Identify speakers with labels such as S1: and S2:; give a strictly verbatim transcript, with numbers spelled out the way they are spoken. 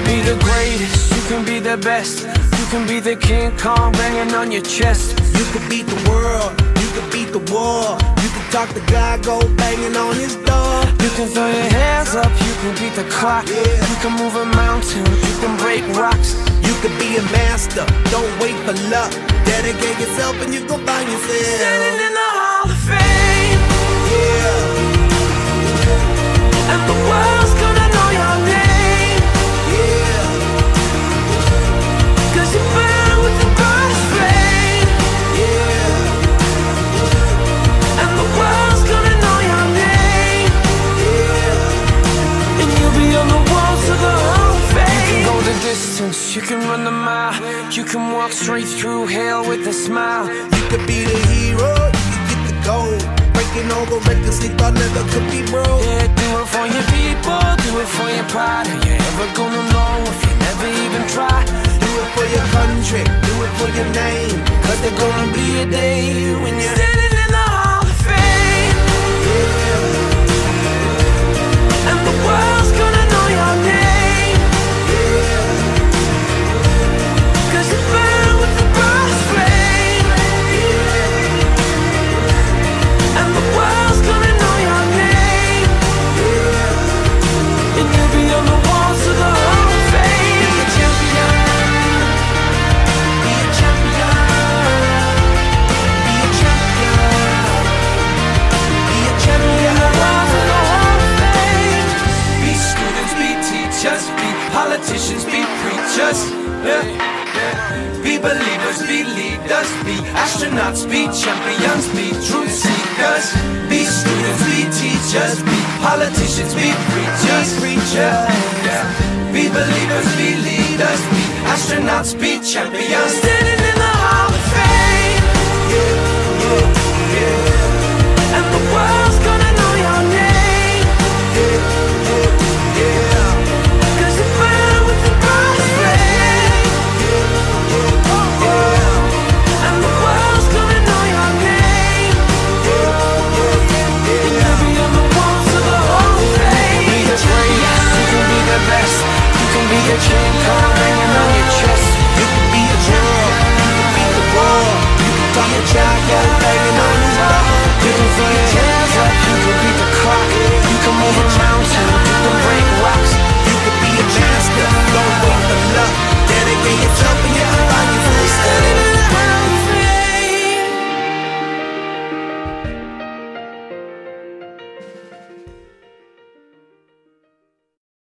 S1: be the greatest, you can be the best. You can be the King Kong banging on your chest.
S2: You can beat the world, you can beat the war. You can talk to God, go banging on his door.
S1: You can throw your hands up, you can beat the clock.
S2: Yeah.
S1: You can move a mountain, you can break rocks.
S2: You can be a master, don't wait for luck. Dedicate yourself and you gon' find yourself
S1: Standing in the Hall of Fame.
S2: Yeah,
S1: And the world's gonna know your name.
S2: yeah,
S1: Cause you burn with the brightest flame.
S2: yeah,
S1: And the world's gonna know your name.
S2: yeah.
S1: And you'll be on the walls of the Hall of Fame. You can go the distance, you can run the mile. You can walk straight through hell with a smile.
S2: You could be the hero, you can get the gold. Breaking all the records they thought never could be broke.
S1: Yeah, do it for your people, do it for your pride. Are you ever gonna know if you never even try?
S2: Do it for your country, do it for your name.
S1: Cause there's gonna be a day when you're standing in the Hall of Fame. And the world's gonna know your name. Cause you burn with the brightest flame. And the world's gonna know your name. And you'll be on the walls of the Hall of Fame. Be a champion. Be a champion. Be a champion. Be a champion. The walls of the Hall of Fame. Be students, be teachers, be politicians, be preachers. Yeah. Be believers, be leaders, be astronauts, be champions, be truth seekers. Be students, be teachers, be politicians, be preachers, preachers. Yeah. Be believers, be leaders, be astronauts, be champions.